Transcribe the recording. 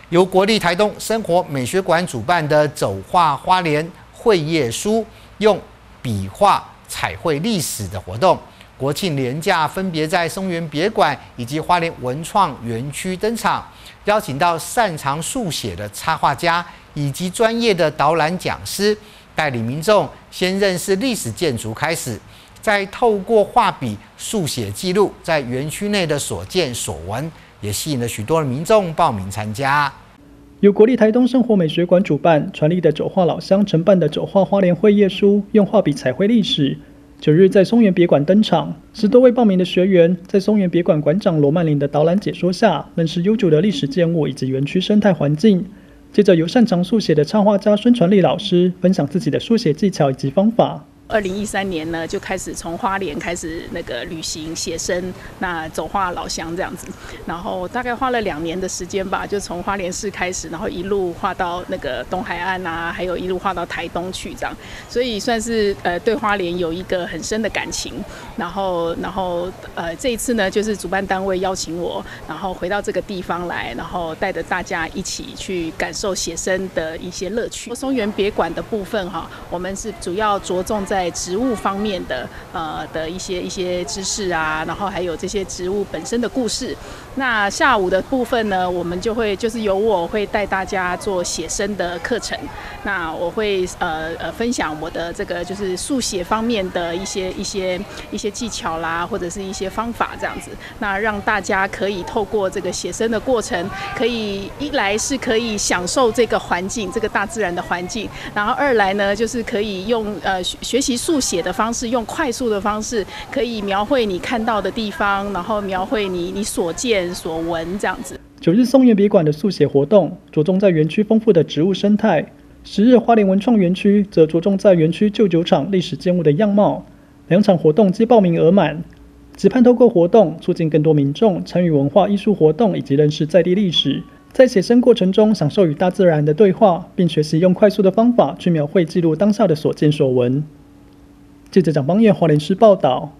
由国立台东生活美学馆主办的走画花莲绘页书，用笔画彩绘历史的活动，国庆连假分别在松原别馆以及花莲文创园区登场，邀请到擅长速写的插画家以及专业的导览讲师，带领民众先认识历史建筑开始，再透过画笔速写记录在园区内的所见所闻，也吸引了许多的民众报名参加。 由国立台东生活美学馆主办，传力的走画老乡承办的走画花莲绘页书，用画笔彩绘历史。9日在松原别馆登场，10多位报名的学员在松原别馆馆长罗曼玲的导览解说下，认识悠久的历史建物以及园区生态环境。接着由擅长速写的插画家孙传力老师分享自己的速写技巧以及方法。 2013年呢，就开始从花莲开始旅行写生，那走画老乡这样子，然后大概花了2年的时间吧，就从花莲市开始，然后一路画到东海岸啊，还有一路画到台东去这样，所以算是对花莲有一个很深的感情。然后这一次呢，就是主办单位邀请我，然后回到这个地方来，然后带着大家一起去感受写生的一些乐趣。松原别馆的部分哈，我们是主要着重在植物方面的一些知识啊，然后还有这些植物本身的故事。那下午的部分呢，我们就是由我会带大家做写生的课程。那我会分享我的这个就是速写方面的一些技巧啦，或者是一些方法这样子。那让大家可以透过这个写生的过程，可以一来是可以享受这个环境，这个大自然的环境，然后二来呢，就是可以用学习速写的方式，用快速的方式，可以描绘你看到的地方，然后描绘你所见所闻这样子。 9日松原别馆的速写活动着重在园区丰富的植物生态，10日花莲文创园区则着重在园区旧酒厂历史建物的样貌。2场活动皆报名额满，期盼透过活动促进更多民众参与文化艺术活动以及认识在地历史，在写生过程中享受与大自然的对话，并学习用快速的方法去描绘记录当下的所见所闻。记者蒋邦彦花莲市报道。